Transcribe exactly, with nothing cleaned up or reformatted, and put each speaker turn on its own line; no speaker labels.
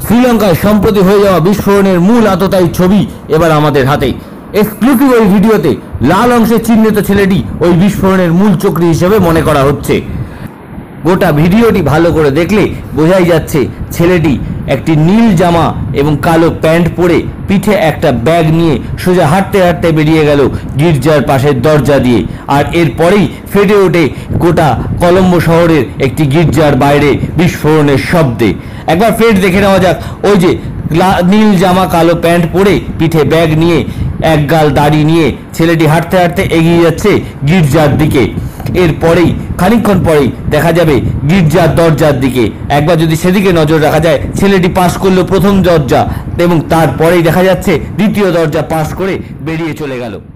শ্রীলঙ্কায় সম্প্রতি হয়ে যাওয়া বিস্ফোরণের মূল আততায়ী ছবি এবার আমাদের হাতে। এক্সক্লুসিভ ওই ভিডিওতে লাল অংশে চিহ্নিত ছেলেটি ওই বিস্ফোরণের মূল চক্রী হিসেবে মনে করা হচ্ছে। গোটা ভিডিওটি ভালো করে দেখলে বোঝাই যাচ্ছে ছেলেটি একটি নীল জামা এবং কালো প্যান্ট পরে পিঠে একটা ব্যাগ নিয়ে সোজা হাঁটতে হাঁটতে বেরিয়ে গেল গির্জার পাশের দরজা দিয়ে। আর এরপরেই ফেটে ওঠে গোটা কলম্বো শহরের একটি গির্জার বাইরে বিস্ফোরণের শব্দে। একবার ফের দেখে নেওয়া যাক ওই যে নীল জামা কালো প্যান্ট পরে পিঠে ব্যাগ নিয়ে একগাল দাড়ি নিয়ে ছেলেটি হাঁটতে হাঁটতে এগিয়ে যাচ্ছে গির্জার দিকে। এরপরেই খানিকক্ষণ পরেই দেখা যাবে গির্জার দরজার দিকে। একবার যদি সেদিকে নজর রাখা যায়, ছেলেটি পাস করলো প্রথম দরজা এবং তারপরেই দেখা যাচ্ছে দ্বিতীয় দরজা পাস করে বেরিয়ে চলে গেল।